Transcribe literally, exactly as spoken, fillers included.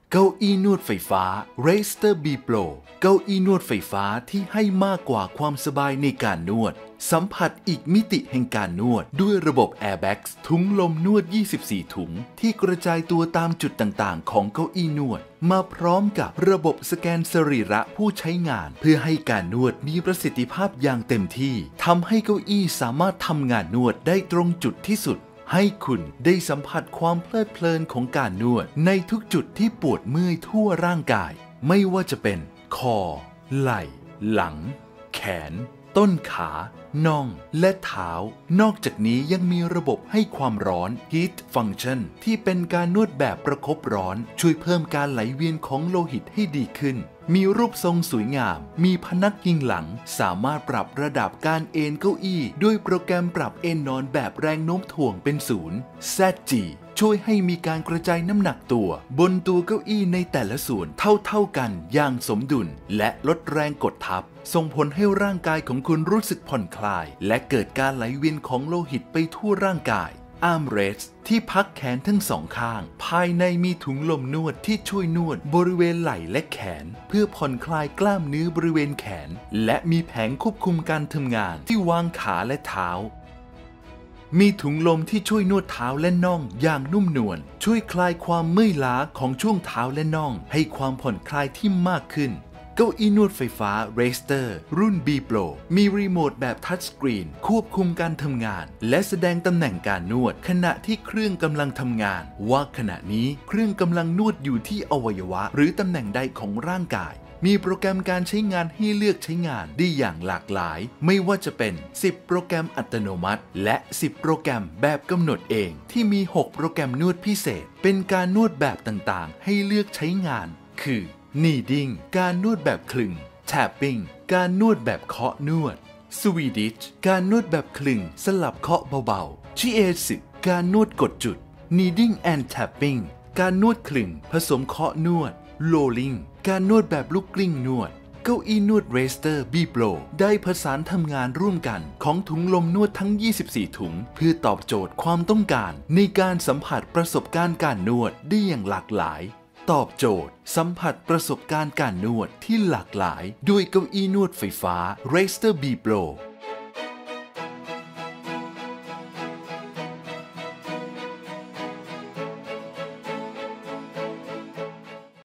เก้าอี้นวดไฟฟ้า Razer B Pro เก้าอี้นวดไฟฟ้าที่ให้มากกว่าความสบายในการนวดสัมผัสอีกมิติแห่งการนวดด้วยระบบ Airbags ถุงลมนวดยี่สิบสี่ถุงที่กระจายตัวตามจุดต่างๆของเก้าอี้นวดมาพร้อมกับระบบสแกนสรีระผู้ใช้งานเพื่อให้การนวดมีประสิทธิภาพอย่างเต็มที่ทำให้เก้าอี้สามารถทำงานนวดได้ตรงจุดที่สุดให้คุณได้สัมผัสความเพลิดเพลินของการนวดในทุกจุดที่ปวดเมื่อยทั่วร่างกายไม่ว่าจะเป็นคอไหล่หลังแขนต้นขาน่องและเท้านอกจากนี้ยังมีระบบให้ความร้อน Heat Function ที่เป็นการนวดแบบประคบร้อนช่วยเพิ่มการไหลเวียนของโลหิตให้ดีขึ้นมีรูปทรงสวยงามมีพนักพิงหลังสามารถปรับระดับการเอนเก้าอี้ด้วยโปรแกรมปรับเอนนอนแบบแรงโน้มถ่วงเป็นศูนย์ แซด จี ช่วยให้มีการกระจายน้ำหนักตัวบนตัวเก้าอี้ในแต่ละส่วนเท่าๆกันอย่างสมดุลและลดแรงกดทับส่งผลให้ร่างกายของคุณรู้สึกผ่อนคลายและเกิดการไหลเวียนของโลหิตไปทั่วร่างกายArmrest ที่พักแขนทั้งสองข้างภายในมีถุงลมนวดที่ช่วยนวดบริเวณไหล่และแขนเพื่อผ่อนคลายกล้ามเนื้อบริเวณแขนและมีแผงควบคุมการทำงานที่วางขาและเท้ามีถุงลมที่ช่วยนวดเท้าและน่องอย่างนุ่มนวลช่วยคลายความเมื่อยล้าของช่วงเท้าและน่องให้ความผ่อนคลายที่มากขึ้นเก้าอี้นวดไฟฟ้า Razer รุ่น B Pro มีรีโมทแบบทัชสกรีนควบคุมการทำงานและแสดงตำแหน่งการนวดขณะที่เครื่องกำลังทำงานว่าขณะนี้เครื่องกำลังนวดอยู่ที่อวัยวะหรือตำแหน่งใดของร่างกายมีโปรแกรมการใช้งานให้เลือกใช้งานได้อย่างหลากหลายไม่ว่าจะเป็นสิบโปรแกรมอัตโนมัติและสิบโปรแกรมแบบกำหนดเองที่มีหกโปรแกรมนวดพิเศษเป็นการนวดแบบต่างๆให้เลือกใช้งานคือKneading การนวดแบบคลึง Tapping การนวดแบบเคาะนวด Swedish การนวดแบบคลึงสลับเคาะเบาๆ Shiatsu การนวดกดจุด Kneading and Tapping การนวดคลึงผสมเคาะนวด Rolling การนวดแบบลูกกลิ้งนวดเก้าอี้นวด Razer B Pro ได้ผสานทำงานร่วมกันของถุงลมนวดทั้งยี่สิบสี่ถุงเพื่อตอบโจทย์ความต้องการในการสัมผัสประสบการณ์การนวดได้อย่างหลากหลายตอบโจทย์สัมผัสประสบการณ์การนวดที่หลากหลายด้วยเก้าอี้นวดไฟฟ้า Razer B Pro